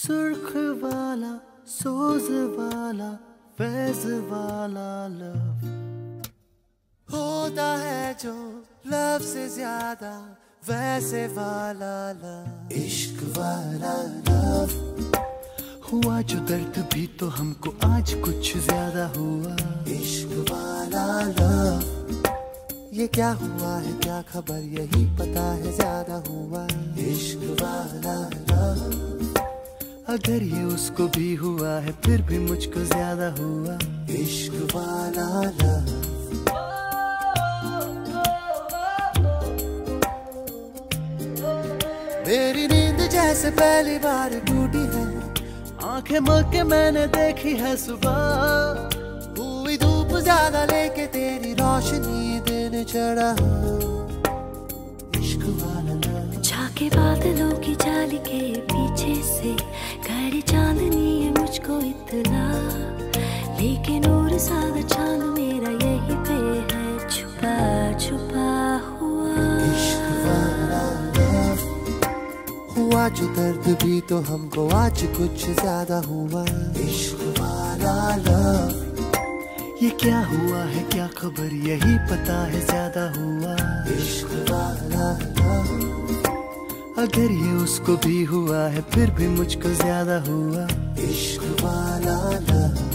सुर्ख वाला, सोज वाला, फैज वाला लव होता है जो लव से ज्यादा वैसे वाला लव। इश्क वाला लव हुआ जो दर्द भी तो हमको आज कुछ ज्यादा हुआ। इश्क वाला लव ये क्या हुआ है क्या खबर यही पता है ज्यादा हुआ। इश्क वाला लव अगर ये उसको भी हुआ है फिर भी मुझको ज्यादा हुआ। इश्क वाला लव मेरी नींद जैसे पहली बार टूटी है, आंखें मल के मैंने देखी है सुबह। हुई धूप ज्यादा लेके तेरी रोशनी दिन चढ़ा। इश्क वाला लव झाके बादलों की जाली के पीछे से करे चांदनी है मुझको इतना, लेकिन और सादा चांद मेरा यही पे है छुपा छुपा हुआ। इश्क वाला लव हुआ जो दर्द भी तो हमको आज कुछ ज्यादा हुआ। इश्क वाला लव ये क्या हुआ है क्या खबर यही पता है ज्यादा हुआ। इश्क वाला लव अगर ये उसको भी हुआ है फिर भी मुझको ज्यादा हुआ। इश्क वाला लव